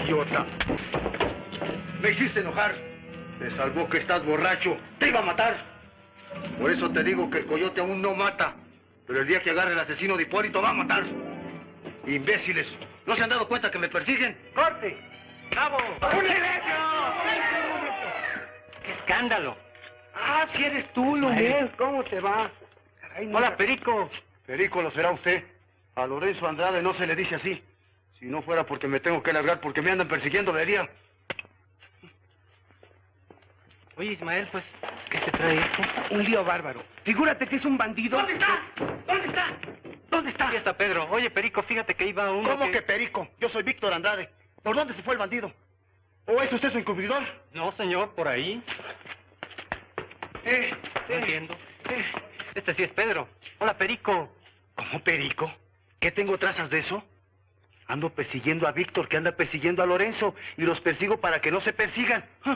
idiota. Me hiciste enojar. Me salvó que estás borracho. Te iba a matar. Por eso te digo que el coyote aún no mata. Pero el día que agarre el asesino de Hipólito va a matar. Imbéciles. ¿No se han dado cuenta que me persiguen? ¡Corte! ¡Bravo! ¡Un silencio! ¡Qué escándalo! Ah, si eres tú, Lumiel. ¿Cómo te va? Caray, hola, Perico. Perico lo será usted. A Lorenzo Andrade no se le dice así. Si no fuera porque me tengo que largar porque me andan persiguiendo, vería. Oye, Ismael, pues, ¿qué se trae esto? Un lío bárbaro. Figúrate que es un bandido. ¿Dónde está? ¿Dónde está? ¿Dónde está? Aquí está Pedro. Oye, Perico, fíjate que iba uno ¿Cómo que Perico? Yo soy Víctor Andrade. ¿Por dónde se fue el bandido? ¿O es usted su encubridor? No, señor, por ahí. No entiendo. Este sí es Pedro. Hola, Perico. ¿Cómo Perico? ¿Qué tengo trazas de eso? Ando persiguiendo a Víctor, que anda persiguiendo a Lorenzo, y los persigo para que no se persigan. ¡Ah!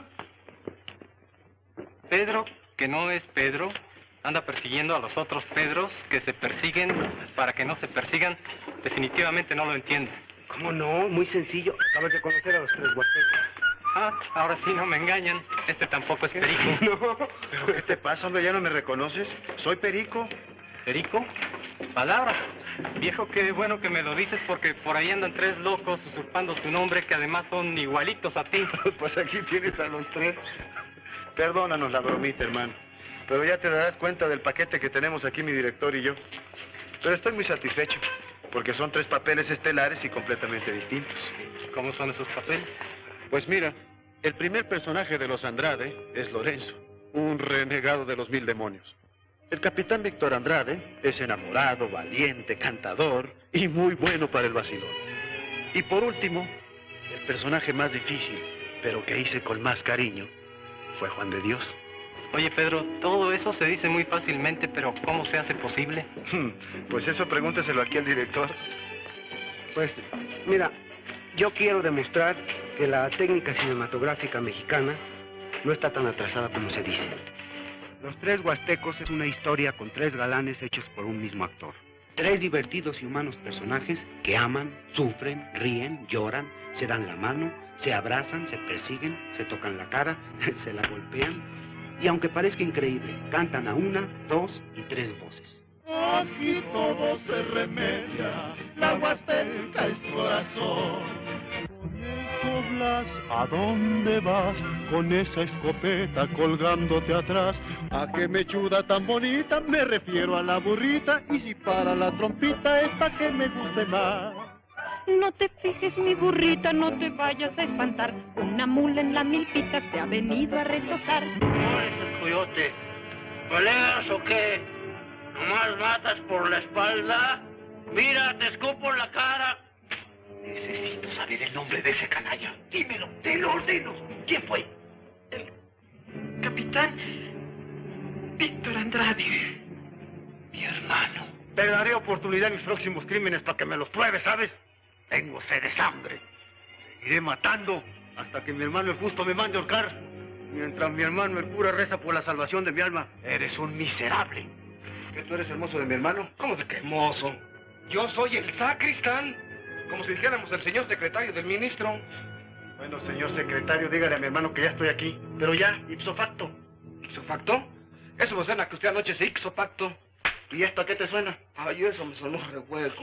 Pedro, que no es Pedro, anda persiguiendo a los otros Pedros que se persiguen para que no se persigan. Definitivamente no lo entiendo. ¿Cómo no? Muy sencillo. Acabas de conocer a los tres huastecos. Ah, ahora sí no me engañan. Este tampoco es Perico. No. ¿Pero qué te pasa, hombre? ¿Ya no me reconoces? Soy Perico. ¿Perico? Palabra. Viejo, qué bueno que me lo dices porque por ahí andan tres locos usurpando tu nombre que además son igualitos a ti. Pues aquí tienes a los tres. Perdónanos la bromita, hermano. Pero ya te darás cuenta del paquete que tenemos aquí mi director y yo. Pero estoy muy satisfecho, porque son tres papeles estelares y completamente distintos. ¿Cómo son esos papeles? Pues mira, el primer personaje de los Andrade es Lorenzo, un renegado de los 1000 demonios. El capitán Víctor Andrade es enamorado, valiente, cantador y muy bueno para el vacilón. Y por último, el personaje más difícil, pero que hice con más cariño, fue Juan de Dios. Oye, Pedro, todo eso se dice muy fácilmente, pero ¿cómo se hace posible? Pues eso pregúnteselo aquí al director. Pues, mira, yo quiero demostrar que la técnica cinematográfica mexicana no está tan atrasada como se dice. Los tres huastecos es una historia con tres galanes hechos por un mismo actor. Tres divertidos y humanos personajes que aman, sufren, ríen, lloran, se dan la mano, se abrazan, se persiguen, se tocan la cara, se la golpean. Y aunque parezca increíble, cantan a una, dos y tres voces. Aquí todo se remedia, la huasteca es corazón. Con eso, Blas, ¿a dónde vas? Con esa escopeta colgándote atrás. ¿A qué mechuda tan bonita? Me refiero a la burrita. Y si para la trompita, esta que me guste más. No te fijes, mi burrita, no te vayas a espantar. Una mula en la milpita te ha venido a retosar. ¿No es el coyote? ¿Peleas o qué? ¿Nomás matas por la espalda? Mira, te escupo en la cara. Necesito saber el nombre de ese canalla. Dímelo, te lo ordeno. ¿Quién fue? El capitán Víctor Andrade. Mi hermano. Te daré oportunidad en mis próximos crímenes para que me los pruebes, ¿sabes? Tengo sed de sangre. Seguiré matando hasta que mi hermano el justo me mande a ahorcar. Mientras mi hermano el cura reza por la salvación de mi alma. Eres un miserable. ¿Qué, tú eres el mozo de mi hermano? ¿Cómo de qué mozo? Yo soy el sacristán. Como si dijéramos el señor secretario del ministro. Bueno, señor secretario, dígale a mi hermano que ya estoy aquí. Pero ya, ipso facto. ¿Ipso facto? Eso me suena que usted anoche se ipso facto. ¿Y esto a qué te suena? Ay, eso me sonó revuelco.